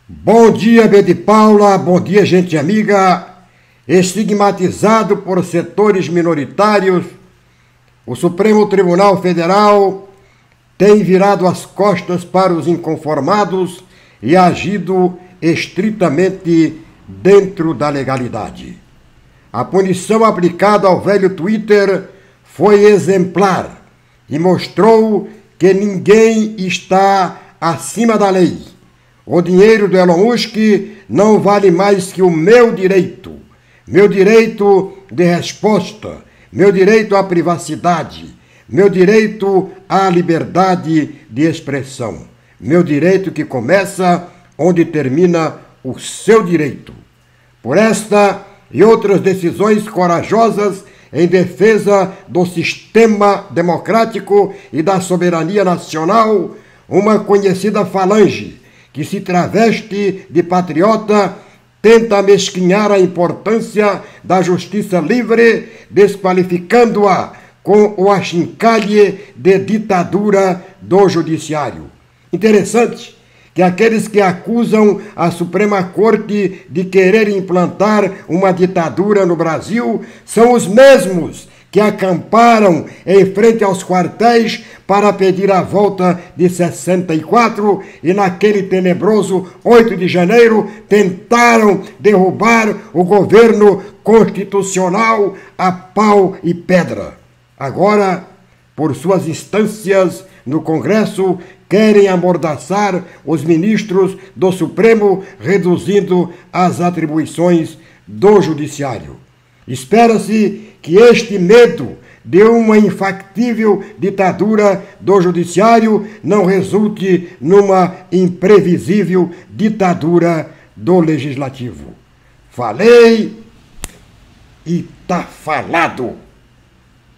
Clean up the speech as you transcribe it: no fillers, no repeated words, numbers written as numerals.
Bom dia, B de Paula, bom dia, gente amiga. Estigmatizado por setores minoritários, o Supremo Tribunal Federal tem virado as costas para os inconformados e agido estritamente dentro da legalidade. A punição aplicada ao velho Twitter foi exemplar e mostrou que ninguém está acima da lei. O dinheiro do Elon Musk não vale mais que o meu direito de resposta, meu direito à privacidade, meu direito à liberdade de expressão, meu direito que começa onde termina o seu direito. Por esta e outras decisões corajosas em defesa do sistema democrático e da soberania nacional, uma conhecida falange que se traveste de patriota tenta amesquinhar a importância da justiça livre, desqualificando-a com o achincalhe de ditadura do judiciário. Interessante que aqueles que acusam a Suprema Corte de querer implantar uma ditadura no Brasil são os mesmos que acamparam em frente aos quartéis para pedir a volta de 64 e naquele tenebroso 8 de janeiro tentaram derrubar o governo constitucional a pau e pedra. Agora, por suas instâncias no Congresso, querem amordaçar os ministros do Supremo, reduzindo as atribuições do Judiciário. Espera-se que este medo de uma infactível ditadura do Judiciário não resulte numa imprevisível ditadura do Legislativo. Falei e tá falado!